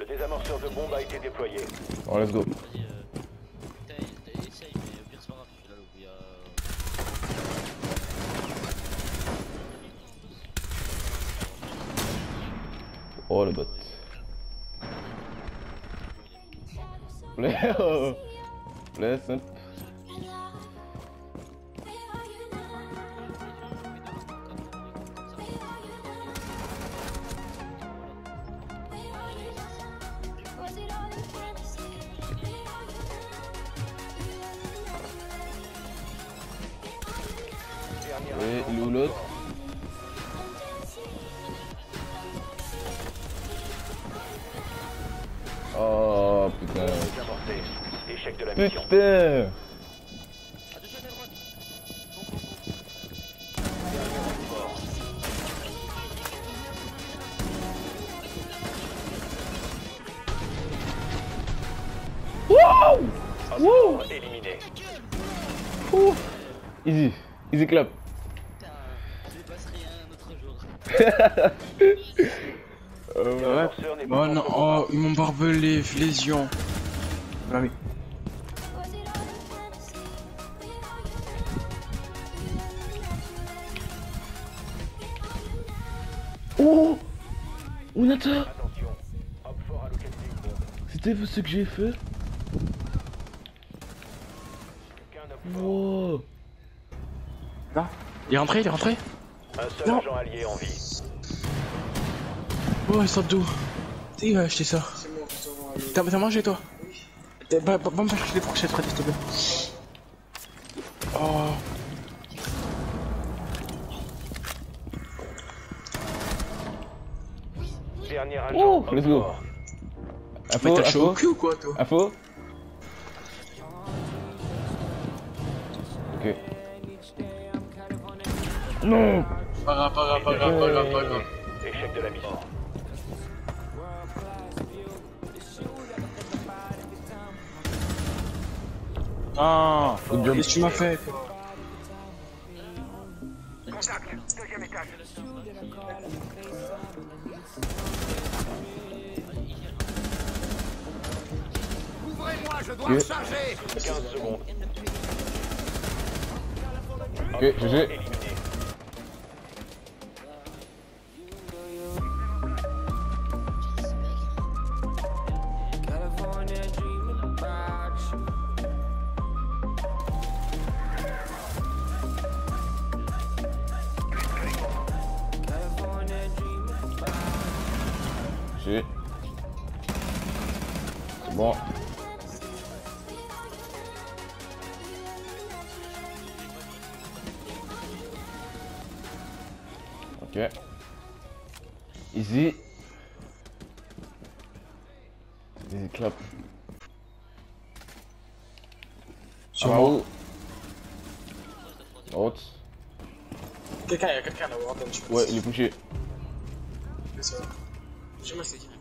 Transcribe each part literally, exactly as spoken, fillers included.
désamorceur de bombe a été déployé. Bon, let's go. Vas-y, euh. T'as essaye, mais au pire, c'est pas grave. Là, il y a. Oh le bot. Léo. Laisse un peu. Et il est où l'autre? Oh putain. Échec de la mission. Putain. Wow. Wow. Éliminé. Ouh. Easy. Easy clap. Putain, je passerai un autre jour. Euh, Le désamorceur n'est pas Oh non, oh, ils m'ont barbelé, lésion. Ah oui. Oh. Onata. Attention. Hop fort à locatif. C'était ce que j'ai fait. Aucun hop fort. Wow. Là, il est rentré, il est rentré. Un seul Non. agent allié en vie. Oh, il sort d'où? T'es va acheter ça. T'as t'as mangé toi? Oui. Bah, bah, bah, bah, je les prochaines, s'il te plaît. Oh. Dernier agent. Oh, hop let's go. fort. Info, Mais t'as chaud au info, cul ou quoi toi? info. Ok. Non. Pas grave, pas grave, pas grave, pas grave, pas grave. Échec de la mission. Ah, Good job. qu'est-ce que tu m'as fait quoi? Ok. quinze secondes. Ok, G G. Éliminé. G. C'est bon. Ok. Easy. Easy clap. Sur Ah, moi. où? Haute. Quelqu'un, y'a quelqu'un là-haut, attends, tu peux. Ouais, il est couché. C'est ça. Je me sais qui.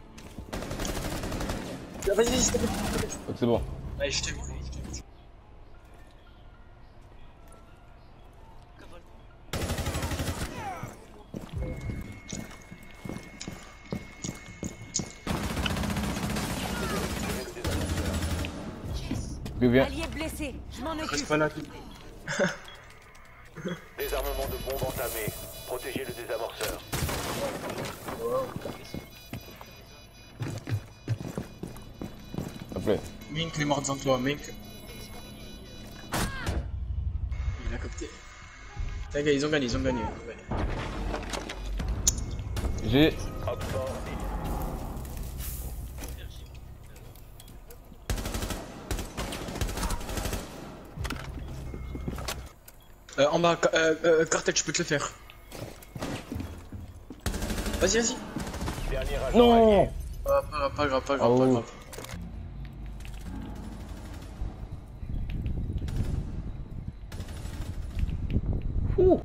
Vas-y, vas-y, s'il te plaît. Donc c'est bon. Allez, je t'aime. D'où vient? Allié blessé, je m'en occupe. Reste pas là. Désarmement de bombe entamé. Protégez le désamorceur. Après. Mink, il est mort devant toi, Mink. Il a capté. Les gars, ils ont gagné, ils ont gagné. Ils ont gagné. G. Hop fort. Euh, en bas, euh, euh, cartel, je peux te le faire. Vas-y, vas-y. Dernier agent Non. allié. Ah, pas grave, pas grave, pas grave, Oh. pas grave. Ouh.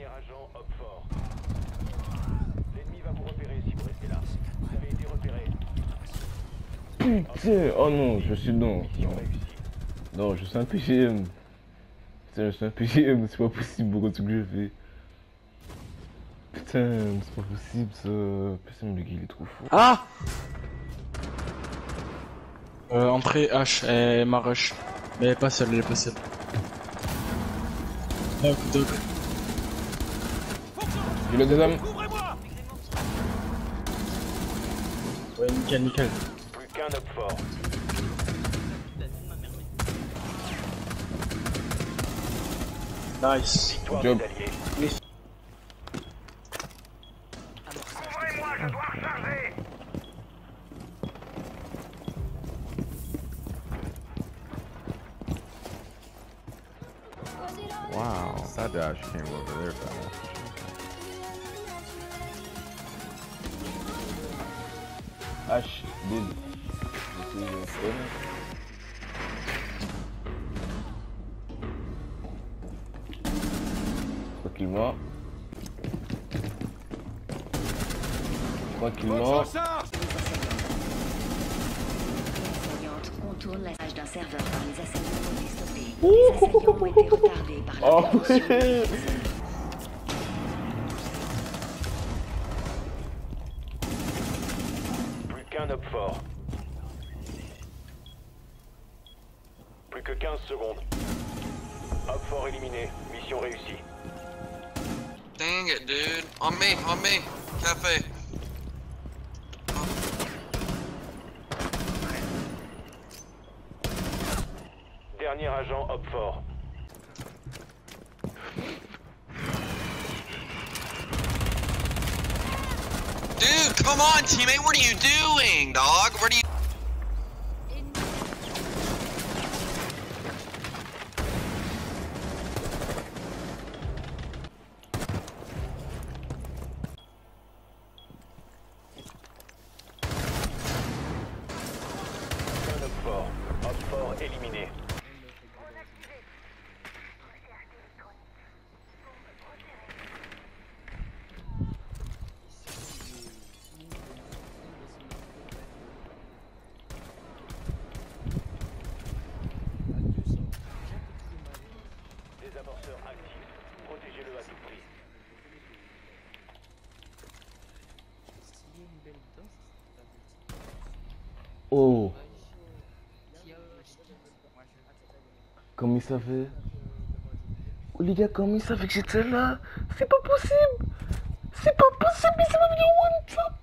Dernier agent, hop fort. L'ennemi va vous repérer si vous restez là. Vous avez été repéré. Putain, oh non, je suis non. Mission Non, réussie. non, je suis un P G M. Putain, je suis un P G M, c'est pas possible pour ce que je fais. Putain, c'est pas possible ça. Putain, le gars il est trop fort. Ah euh, entrée H, et ma rush. Mais elle est pas seule, elle est pas seule. Doc, doc. J'ai le deuxième. Ouais, nickel, nickel. Plus qu'un hop fort. Nice. Victoire Job. des alliés. Wow, that dash came over there fast. H, dead. Je suis euh, stun. Tranquillement. Tranquillement. Assaillantes contournent la page d'un serveur par les assaillants ont été stoppés. Les assaillants ont été retardés par la Oh prévention ouais. des Plus qu'un hop fort. Plus que quinze secondes. Hop fort éliminé. Mission réussie. Dang it, dude. On me, on me. Cafe. Dernier agent hop fort. Dude, come on, teammate. What are you doing, dog? What are you... Un hop fort. Hop fort éliminé. Désamorceur actif. Protégez-le à tout prix. Oh. Comment il savait? Oh les gars, comment il savait que j'étais là? C'est pas possible! C'est pas possible, mais ça va venir one shot!